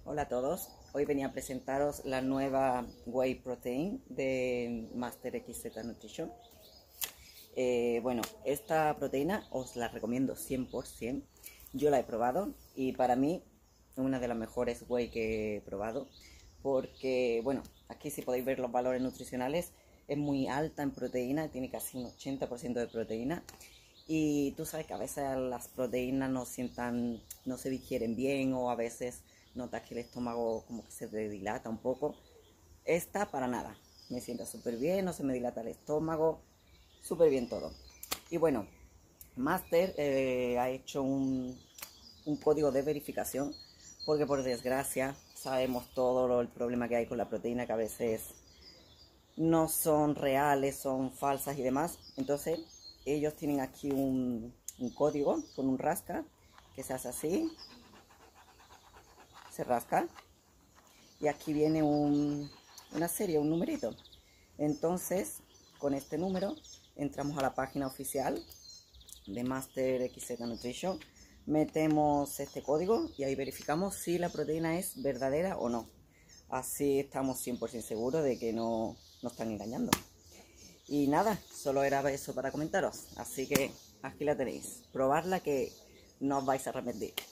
Hola a todos, hoy venía a presentaros la nueva Whey Protein de Master XZ Nutrition. Bueno, esta proteína os la recomiendo 100%, yo la he probado y para mí es una de las mejores whey que he probado porque, bueno, aquí si podéis ver los valores nutricionales, es muy alta en proteína, tiene casi un 80% de proteína. Y tú sabes que a veces las proteínas no se digieren bien o a veces notas que el estómago como que se te dilata un poco. Esta para nada, me sienta súper bien, no se me dilata el estómago, súper bien todo. Y bueno, Master ha hecho un código de verificación porque por desgracia sabemos todo el problema que hay con la proteína, que a veces no son reales, son falsas y demás. Entonces ellos tienen aquí un código con un rasca que se hace así, se rasca y aquí viene una serie, un numerito. Entonces con este número entramos a la página oficial de Master XZ Nutrition, metemos este código y ahí verificamos si la proteína es verdadera o no. Así estamos 100% seguros de que no nos están engañando. Y nada, solo era eso para comentaros. Así que aquí la tenéis. Probarla que no os vais a arrepentir.